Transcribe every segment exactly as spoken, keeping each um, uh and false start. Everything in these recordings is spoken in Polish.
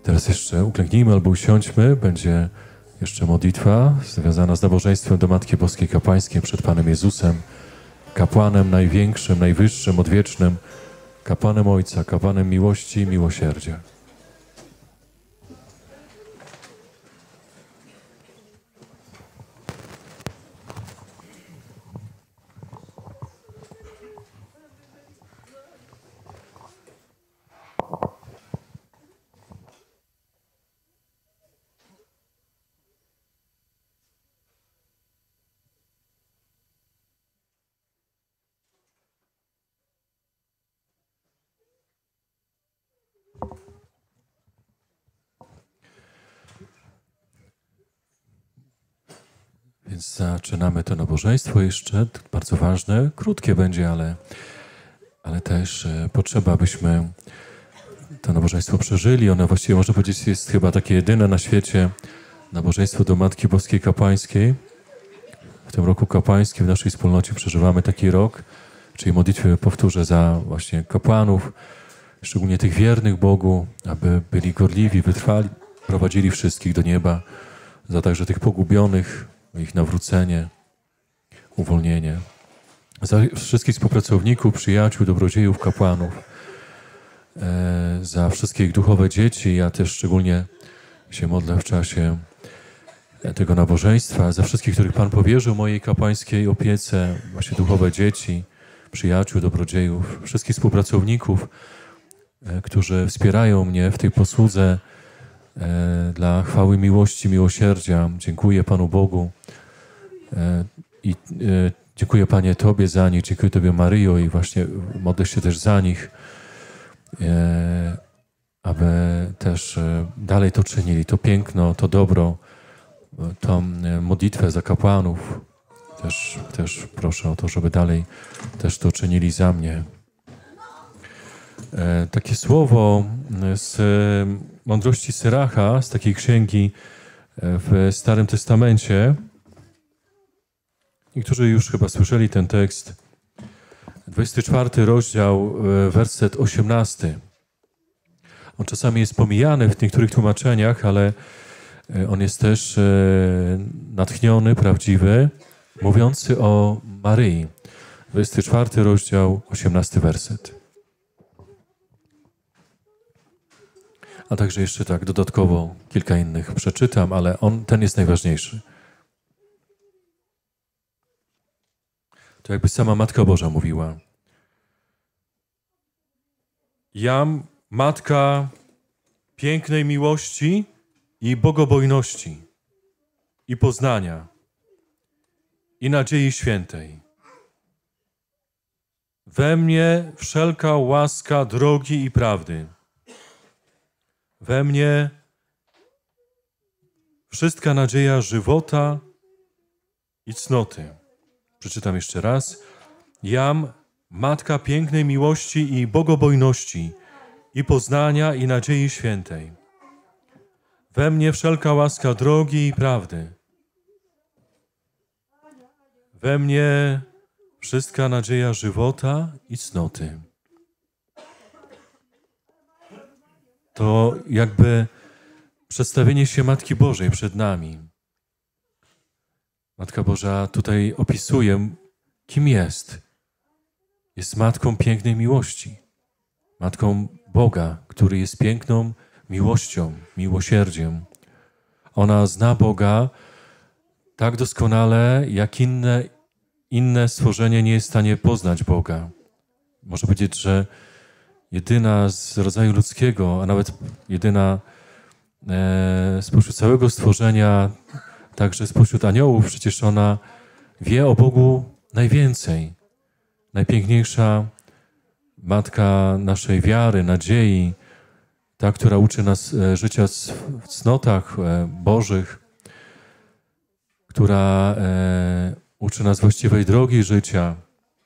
Teraz jeszcze uklęknijmy albo usiądźmy. Będzie jeszcze modlitwa związana z nabożeństwem do Matki Boskiej Kapłańskiej przed Panem Jezusem, kapłanem największym, najwyższym, odwiecznym, kapłanem Ojca, kapłanem miłości i miłosierdzia. Więc zaczynamy to nabożeństwo jeszcze, bardzo ważne, krótkie będzie, ale, ale też e, potrzeba, abyśmy to nabożeństwo przeżyli. Ono właściwie, można powiedzieć, jest chyba takie jedyne na świecie nabożeństwo do Matki Boskiej Kapłańskiej. W tym roku kapłańskim w naszej wspólnocie przeżywamy taki rok, czyli modlitwę powtórzę za właśnie kapłanów, szczególnie tych wiernych Bogu, aby byli gorliwi, wytrwali, prowadzili wszystkich do nieba, za także tych pogubionych, ich nawrócenie, uwolnienie. Za wszystkich współpracowników, przyjaciół, dobrodziejów, kapłanów, e, za wszystkie ich duchowe dzieci. Ja też szczególnie się modlę w czasie tego nabożeństwa, za wszystkich, których Pan powierzył mojej kapłańskiej opiece, właśnie duchowe dzieci, przyjaciół, dobrodziejów, wszystkich współpracowników, e, którzy wspierają mnie w tej posłudze e, dla chwały miłości, miłosierdzia. Dziękuję Panu Bogu e, i e, dziękuję Panie Tobie za nich, dziękuję Tobie Maryjo i właśnie modlę się też za nich, e, aby też e, dalej to czynili, to piękno, to dobro, tą e, modlitwę za kapłanów. Też, też proszę o to, żeby dalej też to czynili za mnie. E, takie słowo z mądrości Syracha, z takiej księgi w Starym Testamencie. Niektórzy już chyba słyszeli ten tekst. dwudziesty czwarty rozdział, werset osiemnasty. On czasami jest pomijany w niektórych tłumaczeniach, ale on jest też natchniony, prawdziwy, mówiący o Maryi. dwudziesty czwarty rozdział, osiemnasty werset. A także jeszcze tak dodatkowo kilka innych przeczytam, ale on, ten jest najważniejszy. To jakby sama Matka Boża mówiła. Jam, Matka pięknej miłości i bogobojności i poznania i nadziei świętej. We mnie wszelka łaska drogi i prawdy. We mnie wszystka nadzieja żywota i cnoty. Przeczytam jeszcze raz. Jam, Matka pięknej miłości i bogobojności i poznania i nadziei świętej. We mnie wszelka łaska drogi i prawdy. We mnie wszystka nadzieja żywota i cnoty. To jakby przedstawienie się Matki Bożej przed nami. Matka Boża tutaj opisuje, kim jest. Jest Matką pięknej miłości. Matką Boga, który jest piękną miłością, miłosierdziem. Ona zna Boga tak doskonale, jak inne, inne stworzenie nie jest w stanie poznać Boga. Można powiedzieć, że jedyna z rodzaju ludzkiego, a nawet jedyna e, spośród całego stworzenia, także spośród aniołów, przecież ona wie o Bogu najwięcej. Najpiękniejsza Matka naszej wiary, nadziei, ta, która uczy nas e, życia w cnotach e, bożych, która e, uczy nas właściwej drogi życia.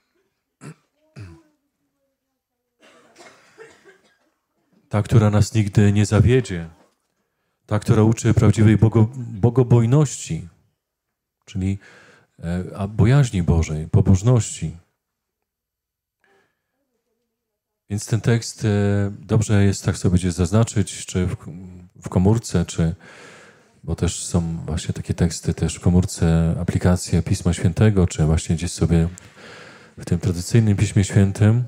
Ta, która nas nigdy nie zawiedzie. Ta, która uczy prawdziwej bogo, bogobojności, czyli e, bojaźni Bożej, pobożności. Więc ten tekst dobrze jest tak sobie gdzieś zaznaczyć, czy w, w komórce, czy, bo też są właśnie takie teksty też w komórce, aplikacje Pisma Świętego, czy właśnie gdzieś sobie w tym tradycyjnym Piśmie Świętym.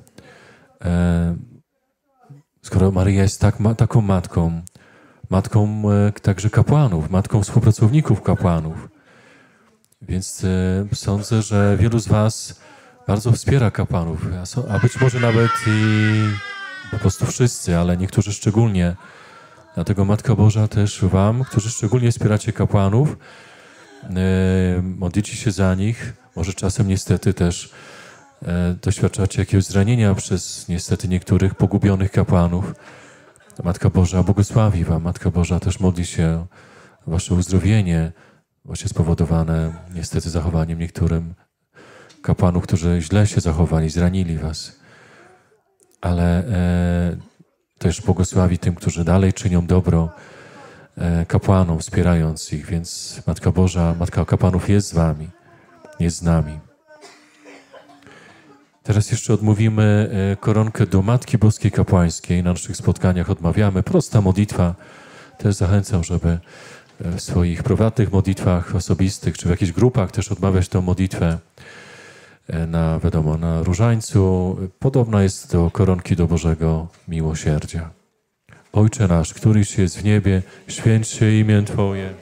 Skoro Maryja jest tak, ma, taką matką, matką także kapłanów, matką współpracowników kapłanów, więc sądzę, że wielu z was bardzo wspiera kapłanów, a być może nawet i po prostu wszyscy, ale niektórzy szczególnie. Dlatego Matka Boża też wam, którzy szczególnie wspieracie kapłanów, modlicie się za nich, może czasem niestety też doświadczacie jakiegoś zranienia przez niestety niektórych pogubionych kapłanów. Matka Boża błogosławi wam. Matka Boża też modli się o wasze uzdrowienie, właśnie spowodowane niestety zachowaniem niektórym kapłanów, którzy źle się zachowali, zranili was. Ale e, też błogosławi tym, którzy dalej czynią dobro e, kapłanom, wspierając ich. Więc Matka Boża, Matka kapłanów jest z wami, jest z nami. Teraz jeszcze odmówimy koronkę do Matki Boskiej Kapłańskiej. Na naszych spotkaniach odmawiamy. Prosta modlitwa. Też zachęcam, żeby w swoich prywatnych modlitwach osobistych, czy w jakichś grupach też odmawiać tę modlitwę na, wiadomo, na różańcu. Podobna jest do koronki do Bożego Miłosierdzia. Ojcze nasz, któryś jest w niebie, święć się imię Twoje.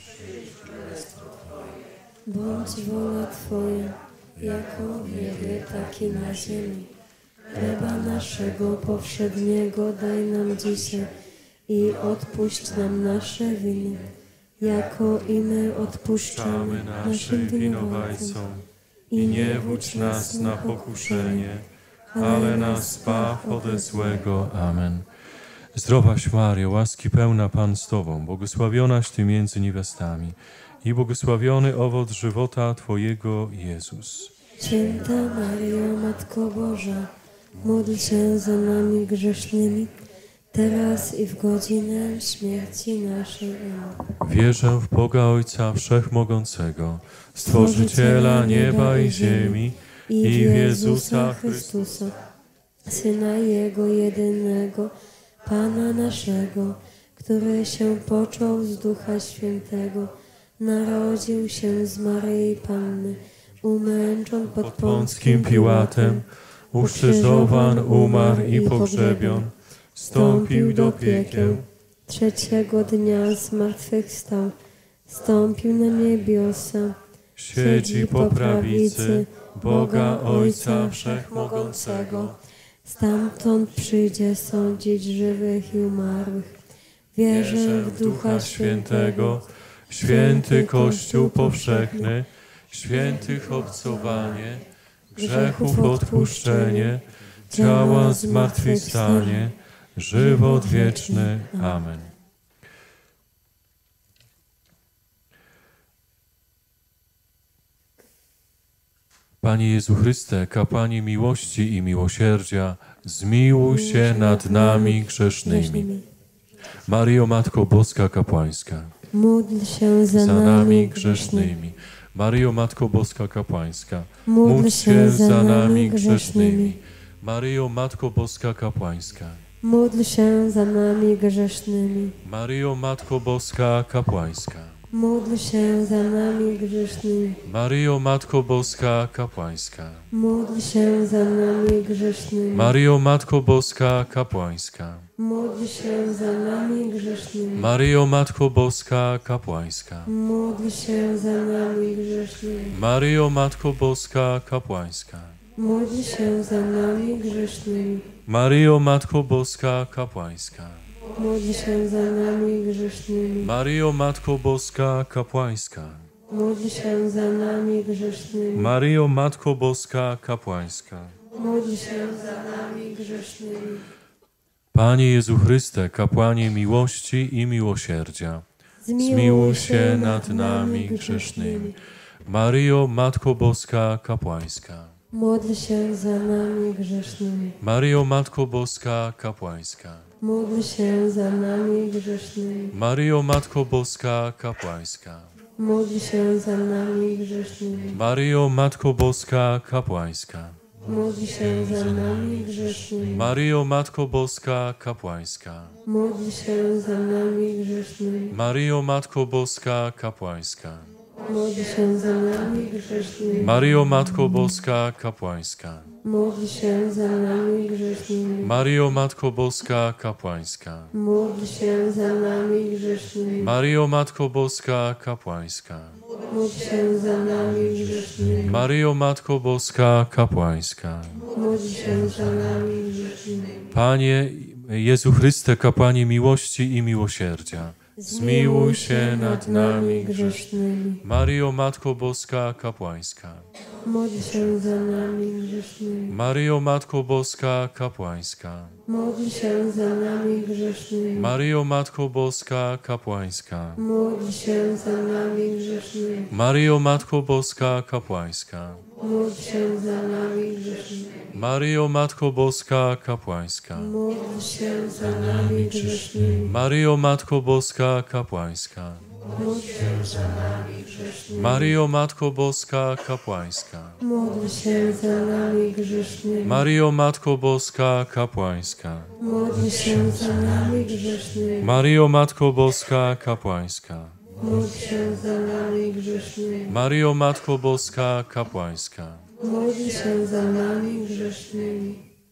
Bądź wola Twoja, jako w niebie, tak i na ziemi. Chleba naszego powszedniego daj nam dzisiaj i odpuść nam nasze winy, jako i my odpuszczamy naszym winowajcom. I nie wódź nas na pokuszenie, ale nas zbaw ode złego. Amen. Zdrowaś Maryjo, łaski pełna Pan z Tobą, błogosławionaś Ty między niewiastami i błogosławiony owoc żywota Twojego, Jezus. Święta Maryjo, Matko Boża, módl się za nami grzesznymi, teraz i w godzinę śmierci naszej. Amen. Wierzę w Boga Ojca Wszechmogącego, Stworzyciela nieba i ziemi i w Jezusa Chrystusa, Syna Jego jedynego, Pana naszego, który się począł z Ducha Świętego, narodził się z Maryi Panny, umęczon pod Pąckim Piłatem, ukrzyżowan, umarł i pogrzebion, wstąpił do piekieł, trzeciego dnia zmartwychwstał, wstąpił na niebiosa, siedzi po prawicy Boga Ojca Wszechmogącego. Stamtąd przyjdzie sądzić żywych i umarłych. Wierzę w Ducha Świętego, w święty Kościół powszechny, świętych obcowanie, grzechów odpuszczenie, ciała zmartwychwstanie, żywot wieczny. Amen. Panie Jezu Chryste, kapłanie miłości i miłosierdzia, zmiłuj się nad nami grzesznymi. Maryjo, Matko Boska Kapłańska, módl się za, za nami nami grzesznymi. grzesznymi. Maryjo, Matko Boska Kapłańska, Módl się za nami grzesznymi. Maryjo, Matko Boska Kapłańska, Módl się za nami grzesznymi. Maryjo, Matko Boska Kapłańska, Módl się za nami grzesznymi. Maryjo, Matko Boska Kapłańska, Módl się za nami grzesznymi. Maryjo, Matko Boska Kapłańska, Módl się za nami grzesznymi. Maryjo, Matko Boska Kapłańska, Módl się za nami grzesznymi. Maryjo, Matko Boska Kapłańska, Módl się za nami grzesznymi. Maryjo, Matko Boska Kapłańska, Módl się za nami grzesznymi. Maryjo, Matko Boska Kapłańska, Módl się za nami grzesznymi. Maryjo, Matko Boska Kapłańska. Módl się za nami grzesznymi. Panie Jezu Chryste, kapłanie miłości i miłosierdzia, zmiłuj się nad nami grzesznymi. Maryjo, Matko Boska Kapłańska, Módl się za nami grzesznymi. Maryjo, Matko Boska Kapłańska, Módl się za nami grzesznymi. Maryjo, Matko Boska Kapłańska, Módl się za nami grzesznymi. Maryjo, Matko Boska Kapłańska, módl się za nami grzesznymi. Maryjo, Matko Boska, kapłańska. Módl się za nami grzesznymi. Maryjo, Matko Boska, kapłańska. Módl się za nami grzesznymi. Maryjo, Matko Boska, kapłańska. Módl się za nami grzesznymi. Maryjo, Matko Boska, kapłańska. Módl się za nami grzesznymi. Maryjo, Matko Boska, kapłańska. Módl się za nami grzesznymi. Maryjo, Matko Boska, kapłańska. Módl się za nami grzesznymi. Panie Jezu Chryste, kapłanie miłości i miłosierdzia, zmiłuj się nad nami grzesznymi. Maryjo, Matko Boska, kapłańska. Módl się za nami grzesznymi. Maryjo, Matko Boska, kapłańska. Módl się za nami grzesznymi. Maryjo, Matko Boska, kapłańska. Módl się za nami grzesznymi. Maryjo, Matko Boska, kapłańska. Módl się za nami grzesznymi. Maryjo, Matko Boska, kapłańska. Módl się za nami grzesznymi. Maryjo, Matko Boska, kapłańska. Módl się za nami grzesznymi. Maryjo, Matko Boska, kapłańska. Módl się za nami grzesznymi. Maryjo, Matko Boska, kapłańska. Módl się za nami grzesznymi. Maryjo, Matko Boska, kapłańska. Módl się za nami grzesznymi. Maryjo, Matko Boska, kapłańska. Módl się za nami grzesznymi.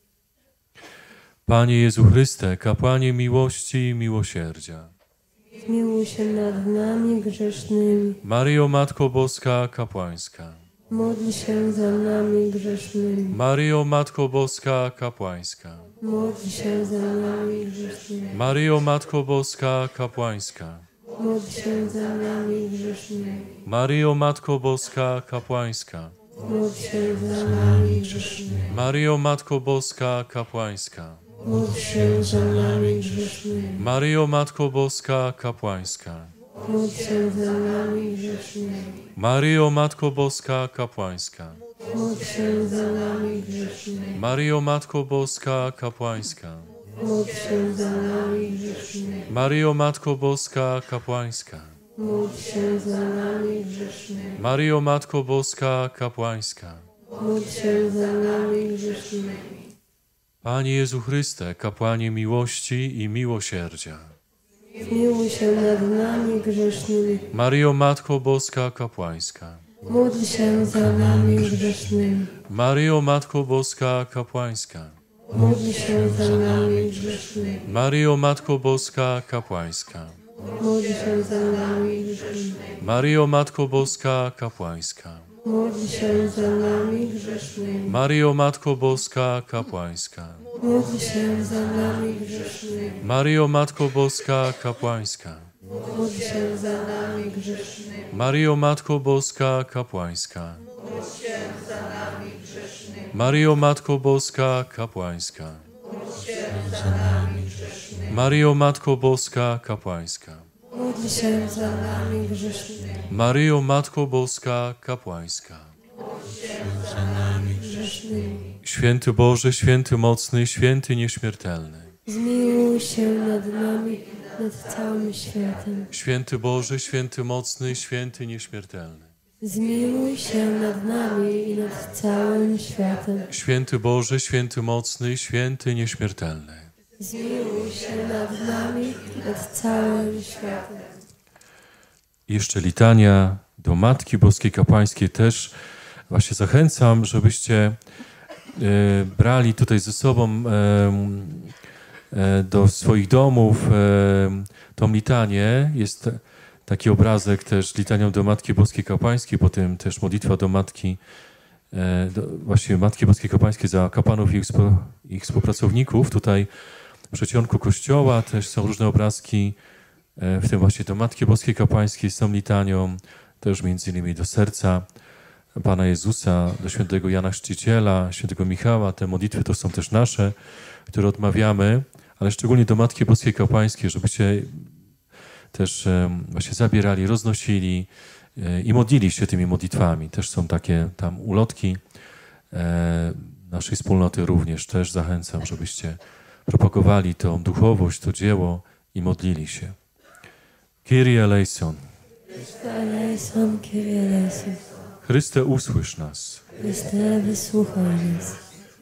Panie Jezu Chryste, kapłanie miłości i miłosierdzia. Zmiłuj się nad nami grzesznymi. Maryjo, Matko Boska, kapłańska. Módl się za nami grzesznymi. Maryjo, Matko Boska, kapłańska. Módl się za nami grzesznymi. Maryjo, Matko Boska, kapłańska. Módl się za nami grzesznymi. Maryjo, Matko Boska, kapłańska. Módl się za nami grzesznymi. Maryjo, Matko Boska, kapłańska. Módl się za nami grzesznymi. Maryjo, Matko Boska, kapłańska. Módl się za nami grzesznymi. Maryjo, Matko Boska, kapłańska. Módl się za nami grzesznymi. Maryjo, Matko Boska, kapłańska. Módl się za nami grzesznymi. Maryjo, Matko Boska, kapłańska. Módl się za nami grzesznymi. Maryjo, Matko Boska, kapłańska. Módl się za nami grzesznymi. Panie Jezu Chryste, kapłanie miłości i miłosierdzia. Zmiłuj się nad nami grzesznymi. Maryjo, Matko Boska, kapłańska. Módl się za nami grzesznymi. Maryjo, Matko Boska, kapłańska. Módl się za nami grzesznymi. Maryjo, Matko Boska, kapłańska. Módl się za nami grzesznymi. Maryjo, Matko Boska, kapłańska. Módl się za nami grzesznymi. Maryjo, Matko Boska, kapłańska. Módl się za nami grzesznymi. Maryjo, Matko Boska, kapłańska. Módl się za nami grzesznymi. Maryjo, Matko Boska, kapłańska. Maryjo, Matko Boska, kapłańska. Maryjo, Matko Boska, kapłańska. Módl się za nami grzesznymi. Maryjo, Matko Boska, kapłańska. Grzesznymi. Święty Boże, święty mocny, święty nieśmiertelny. Zmiłuj się nad nami, nad całym światem. Święty Boże, święty mocny, święty nieśmiertelny. Zmiłuj się nad nami i nad całym światem. Święty Boże, święty mocny, święty nieśmiertelny. Zmiłuj się nad nami i nad całym światem. Jeszcze litania do Matki Boskiej Kapłańskiej też właśnie zachęcam, żebyście e, brali tutaj ze sobą e, e, do swoich domów e, tą litanię. Jest taki obrazek też litanią do Matki Boskiej Kapłańskiej, potem też modlitwa do Matki, e, do, właśnie Matki Boskiej Kapłańskiej za kapłanów i ich, spo, ich współpracowników. Tutaj w przedsionku kościoła też są różne obrazki, w tym właśnie do Matki Boskiej Kapłańskiej z tą litanią, też między innymi do serca Pana Jezusa, do świętego Jana Chrzciciela, świętego Michała. Te modlitwy to są też nasze, które odmawiamy, ale szczególnie do Matki Boskiej Kapłańskiej, żebyście też właśnie zabierali, roznosili i modlili się tymi modlitwami. Też są takie tam ulotki naszej wspólnoty również. Też zachęcam, żebyście propagowali tą duchowość, to dzieło i modlili się. Kyrie eleison. Eleison, Kyrie eleison. Chryste, usłysz nas. Chryste, wysłuchaj nas.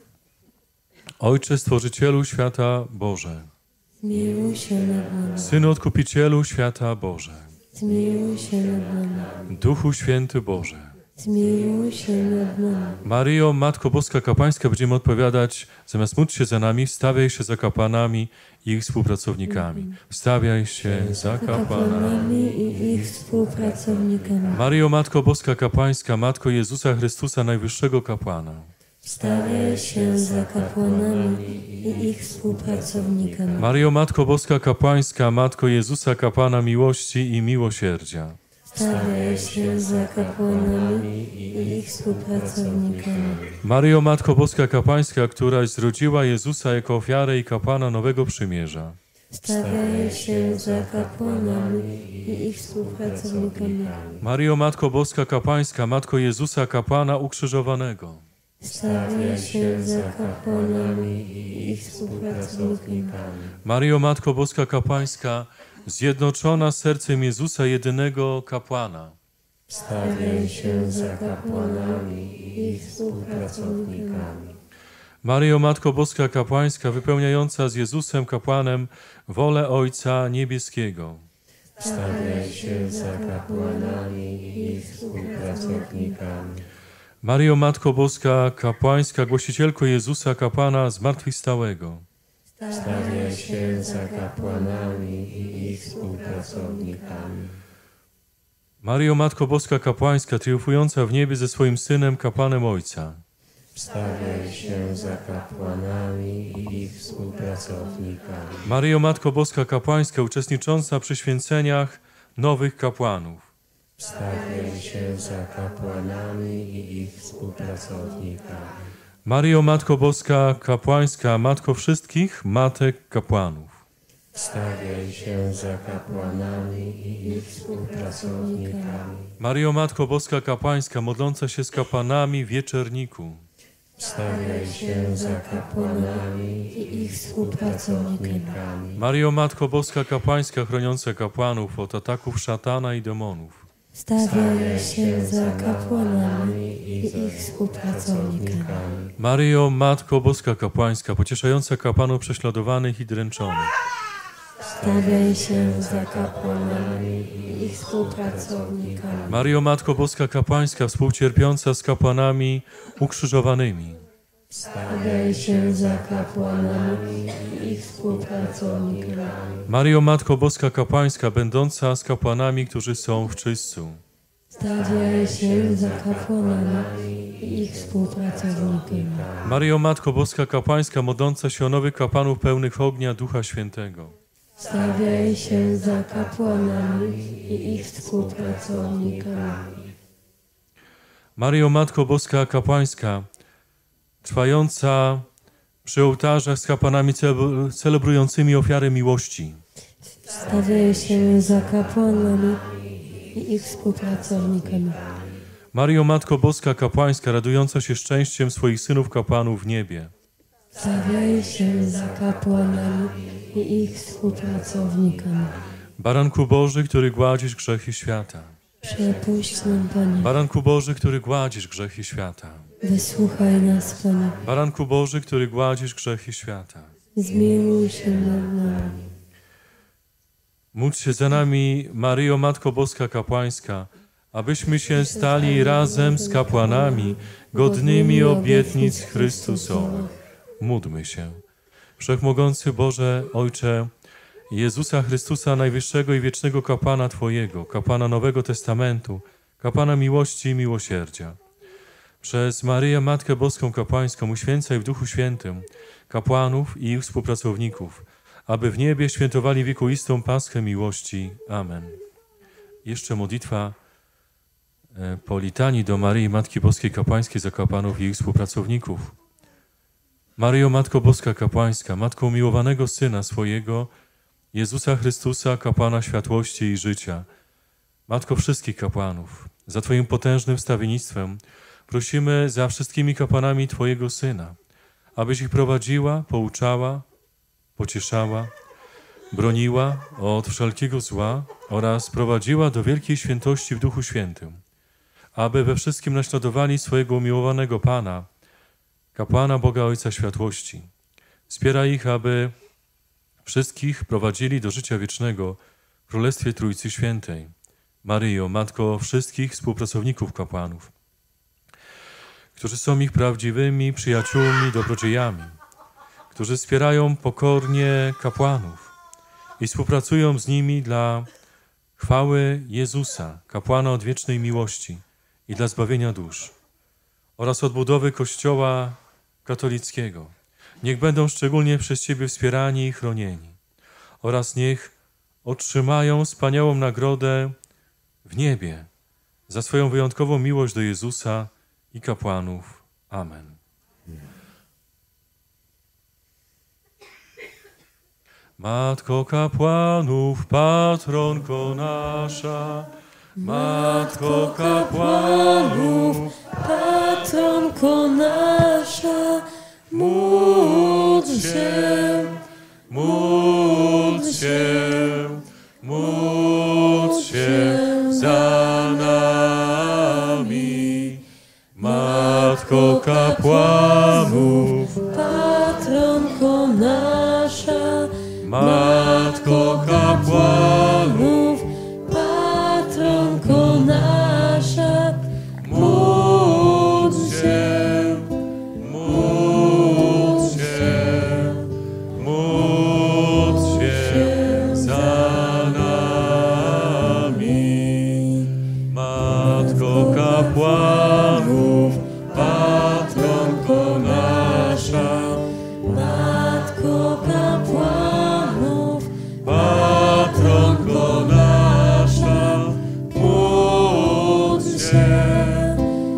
Ojcze Stworzycielu świata Boże, Zmiłuj się nad nami. Synu Odkupicielu świata Boże, Zmiłuj się nad nami. Duchu Święty Boże, Zmiłuj się nad nami. Maryjo, Matko Boska Kapłańska, będziemy odpowiadać, zamiast módl się za nami, wstawiaj się za kapłanami i ich współpracownikami. Wstawiaj się za kapłanami. Kapłanami i ich współpracownikami. Maryjo, Matko Boska Kapłańska, Matko Jezusa Chrystusa, Najwyższego Kapłana. Wstawiaj się za kapłanami i ich współpracownikami. Maryjo, Matko Boska Kapłańska, Matko Jezusa Kapłana Miłości i Miłosierdzia. Wstawiaj się za kapłanami i ich współpracownikami. Maryjo, Matko Boska Kapłańska, któraś zrodziła Jezusa jako ofiarę i kapłana Nowego Przymierza. Wstawiaj się za kapłanami i ich współpracownikami. Maryjo, Matko Boska Kapłańska, Matko Jezusa Kapłana Ukrzyżowanego. Wstawiaj się za kapłanami i ich współpracownikami. Maryjo, Matko Boska Kapłańska, zjednoczona z sercem Jezusa, jedynego kapłana. Wstawiaj się za kapłanami i ich współpracownikami. Maryjo, Matko Boska Kapłańska, wypełniająca z Jezusem kapłanem wolę Ojca Niebieskiego. Wstawiaj się za kapłanami i ich współpracownikami. Maryjo, Matko Boska Kapłańska, głosicielko Jezusa kapłana zmartwychwstałego. Wstawiaj się za kapłanami i ich współpracownikami. Maryjo, Matko Boska Kapłańska, triumfująca w niebie ze swoim Synem, kapłanem Ojca. Wstawiaj się za kapłanami i ich współpracownikami. Maryjo, Matko Boska Kapłańska, uczestnicząca przy święceniach nowych kapłanów. Wstawiaj się za kapłanami i ich współpracownikami. Maryjo, Matko Boska Kapłańska, Matko wszystkich matek kapłanów. Wstawiaj się za kapłanami i ich współpracownikami. Maryjo, Matko Boska Kapłańska, modląca się z kapłanami w wieczerniku. Wstawiaj się za kapłanami i ich współpracownikami. Maryjo, Matko Boska Kapłańska, chroniąca kapłanów od ataków szatana i demonów. Wstawiaj się za kapłanami i ich współpracownikami. Maryjo, Matko Boska Kapłańska, pocieszająca kapłanów prześladowanych i dręczonych. Wstawiaj się za kapłanami i ich współpracownikami. Maryjo, Matko Boska Kapłańska, współcierpiąca z kapłanami ukrzyżowanymi. Wstawiaj się za kapłanami i ich współpracownikami. Maryjo, Matko Boska Kapłańska, będąca z kapłanami, którzy są w czystcu. Wstawiaj się za kapłanami i ich współpracownikami. Maryjo, Matko Boska Kapłańska, modląca się o nowych kapłanów pełnych ognia Ducha Świętego. Wstawiaj się za kapłanami i ich współpracownikami. Maryjo, Matko Boska Kapłańska, trwająca przy ołtarzach z kapłanami celebrującymi ofiarę miłości. Wstawiaj się za kapłanami i ich współpracownikami. Maryjo, Matko Boska Kapłańska, radująca się szczęściem swoich synów kapłanów w niebie. Wstawiaj się za kapłanami i ich współpracownikami. Baranku Boży, który gładzisz grzechy świata. Przepuść nam, Panie. Baranku Boży, który gładzisz grzechy świata. Wysłuchaj nas, Panie. Baranku Boży, który gładzisz grzechy świata. Zmiłuj się nad nami. Módl się za nami, Maryjo, Matko Boska Kapłańska, abyśmy się stali razem z kapłanami godnymi obietnic Chrystusowych. Módlmy się. Wszechmogący Boże, Ojcze, Jezusa Chrystusa, najwyższego i wiecznego kapłana Twojego, kapłana Nowego Testamentu, kapłana miłości i miłosierdzia. Przez Maryję, Matkę Boską Kapłańską, uświęcaj w Duchu Świętym kapłanów i ich współpracowników, aby w niebie świętowali wiekuistą Paschę miłości. Amen. Jeszcze modlitwa po litanii do Maryi, Matki Boskiej Kapłańskiej, za kapłanów i ich współpracowników. Maryjo, Matko Boska Kapłańska, Matko umiłowanego Syna swojego, Jezusa Chrystusa, kapłana światłości i życia, Matko wszystkich kapłanów, za Twoim potężnym wstawiennictwem prosimy za wszystkimi kapłanami Twojego Syna, abyś ich prowadziła, pouczała, pocieszała, broniła od wszelkiego zła oraz prowadziła do wielkiej świętości w Duchu Świętym. aby we wszystkim naśladowali swojego umiłowanego Pana, kapłana Boga Ojca Światłości. Wspieraj ich, aby wszystkich prowadzili do życia wiecznego w Królestwie Trójcy Świętej. Maryjo, Matko wszystkich współpracowników kapłanów, którzy są ich prawdziwymi przyjaciółmi, dobrodziejami, którzy wspierają pokornie kapłanów i współpracują z nimi dla chwały Jezusa, kapłana odwiecznej miłości i dla zbawienia dusz oraz odbudowy Kościoła katolickiego. Niech będą szczególnie przez Ciebie wspierani i chronieni oraz niech otrzymają wspaniałą nagrodę w niebie za swoją wyjątkową miłość do Jezusa i kapłanów. Amen. Matko kapłanów, patronko nasza, Matko kapłanów, patronko nasza, módl się, módl się, módl się za nami. Matko kapłanów, patronko nasza, Matko kapłanów, patronko nasza, módl się, módl się, módl się za nami. Matko kapłanów, patronko nasza, Matko kapłanów, patronko nasza, módl się,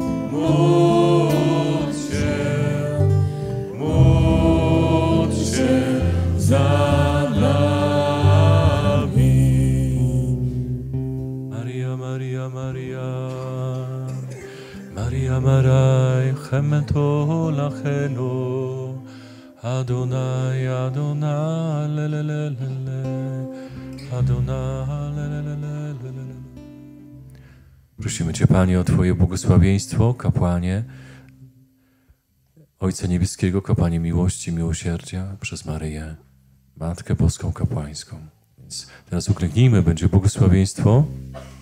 módl się, módl się za nami. Maria, Maria, Maria, Maria Maraj, chemeto lachenu, Adonai, Adonai, le, le, le, le, le. Adonai, le, le, le, le, le, le. Prosimy Cię, Panie, o Twoje błogosławieństwo, kapłanie, Ojca Niebieskiego, kapłanie miłości, miłosierdzia, przez Maryję, Matkę Boską Kapłańską. Więc teraz uklęknijmy, będzie błogosławieństwo.